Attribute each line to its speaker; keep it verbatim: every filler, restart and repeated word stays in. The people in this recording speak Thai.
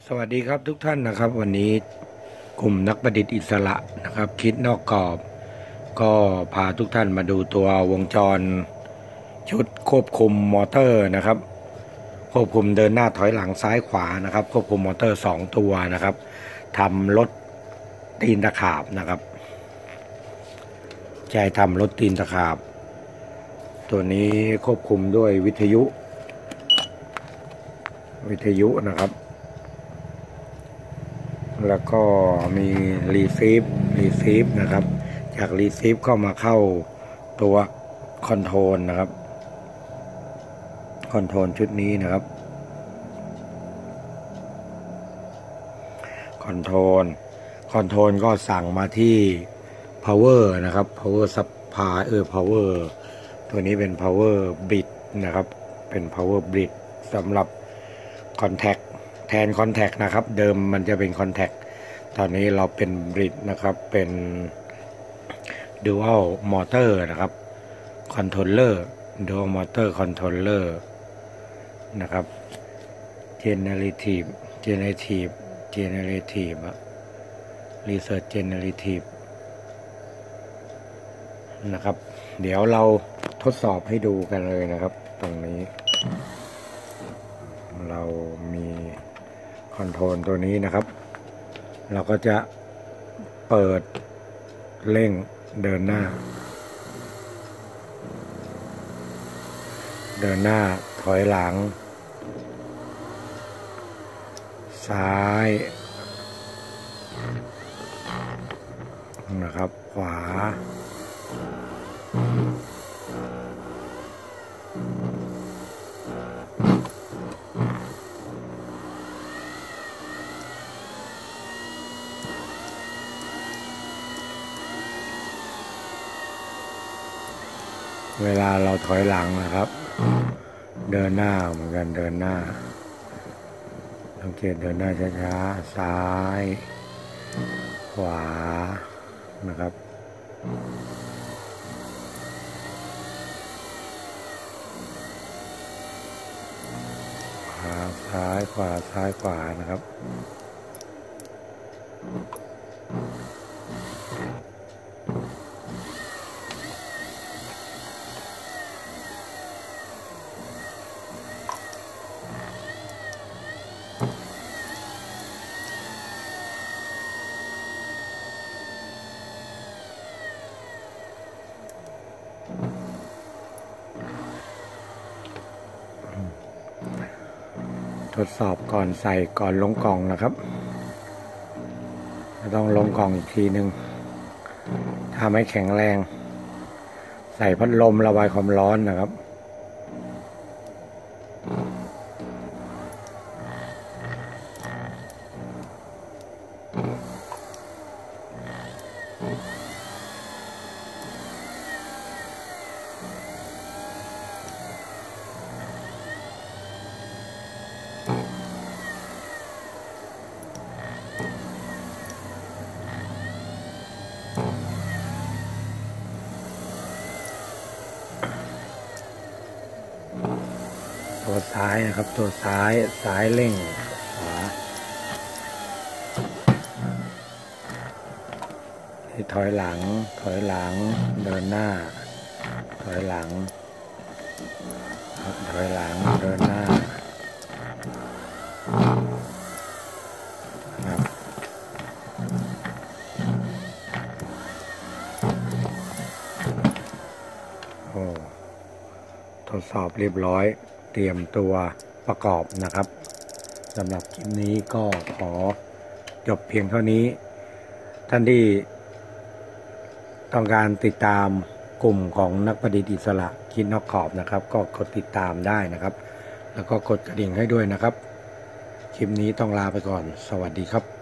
Speaker 1: สวัสดีครับทุกท่านนะครับวันนี้กลุ่มนักประดิษฐ์อิสระนะครับคิดนอกกรอบก็พาทุกท่านมาดูตัววงจรชุดควบคุมมอเตอร์นะครับควบคุมเดินหน้าถอยหลังซ้ายขวานะครับควบคุมมอเตอร์สองตัวนะครับทำรถตีนตะขาบนะครับใช้ทำรถตีนตะขาบตัวนี้ควบคุมด้วยวิทยุวิทยุนะครับแล้วก็มีรีซีฟรีซีฟนะครับจากรีซีฟก็มาเข้าตัวคอนโทรลนะครับคอนโทรลชุดนี้นะครับคอนโทรลคอนโทรลก็สั่งมาที่ power นะครับ power supply เออ power ตัวนี้เป็น power bridge นะครับเป็น power bridge สำหรับ contact แทน contact นะครับเดิมมันจะเป็น contact ตอนนี้เราเป็น bridge นะครับเป็น dual motor นะครับ controller dual motor controller นะครับ generative generative generative research generative นะครับเดี๋ยวเราทดสอบให้ดูกันเลยนะครับตรงนี้เรามีคอนโทรลตัวนี้นะครับเราก็จะเปิดเร่งเดินหน้าเดินหน้าถอยหลังซ้ายนะครับขวาเวลาเราถอยหลังนะครับเดินหน้าเหมือนกันเดินหน้าสังเกตเดินหน้าช้าๆซ้ายขวานะครับขวาซ้ายขวาซ้ายขวานะครับทดสอบก่อนใส่ก่อนลงกล่องนะครับต้องลงกล่องอีกทีหนึ่งถ้าไม่แข็งแรงใส่พัดลมระบายความร้อนนะครับตัวซ้ายนะครับตัวซ้ายซ้ายเร่งขวาที่ถอยหลังถอยหลังเดินหน้าถอยหลังถอยหลังเดินหน้าครับโอ้ทดสอบเรียบร้อยเตรียมตัวประกอบนะครับสำหรับคลิปนี้ก็ขอจบเพียงเท่านี้ท่านที่ต้องการติดตามกลุ่มของนักประดิษฐ์อิสระคิดนอกกรอบนะครับก็กดติดตามได้นะครับแล้วก็กดกระดิ่งให้ด้วยนะครับคลิปนี้ต้องลาไปก่อนสวัสดีครับ